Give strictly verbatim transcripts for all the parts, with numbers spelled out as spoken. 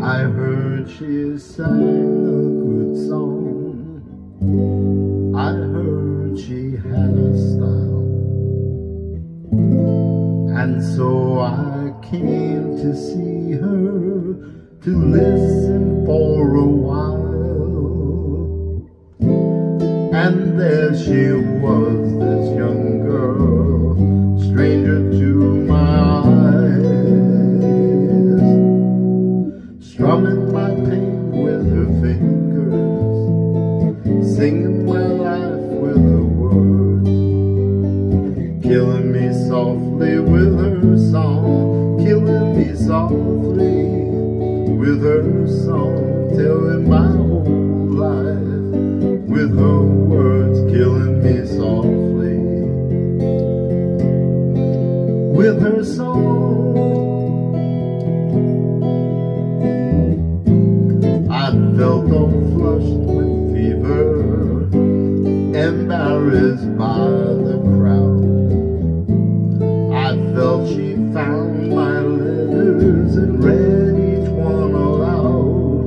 I heard she sang a good song. I heard she had a style, and so I came to see her, to listen for a while. And there she was, this young girl, stranger to my eyes, strumming my pain with her fingers, singing my life with her words, killing me softly with her song, killing me softly with her song, telling my whole life with her words, killing me softly with her song. I felt all flushed with fever, embarrassed by the crowd. I felt she found my letters and read each one aloud.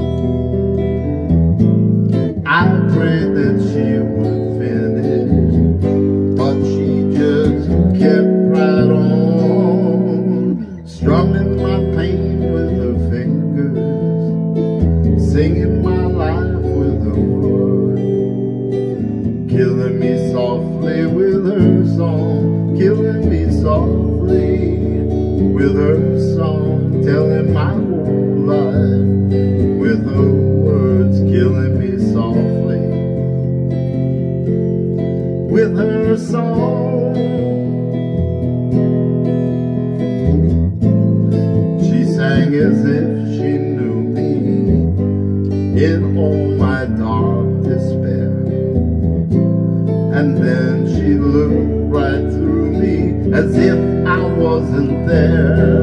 I prayed that she would finish, but she just kept right on, strumming my pain with her fingers, singing my life with her words, killing me softly with her song, killing me softly with her song, telling my whole life with her words, killing me softly with her song. She sang as if she knew me in all my dark despair, and then she looked right through me as if I wasn't there.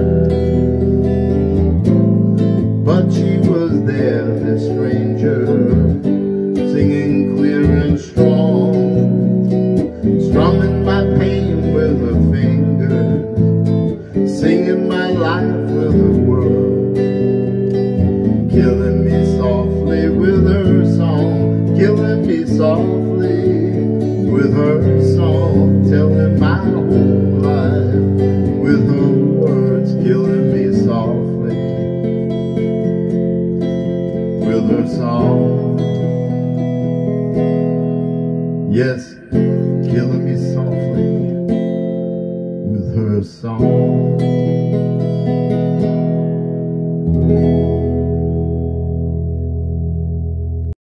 But she was there, this stranger, singing clear and strong, strumming my pain with her fingers, singing my life with her words, killing me softly with her song, killing me softly with her song, telling my whole life with her words, killing me softly with her song. Yes, killing me softly with her song.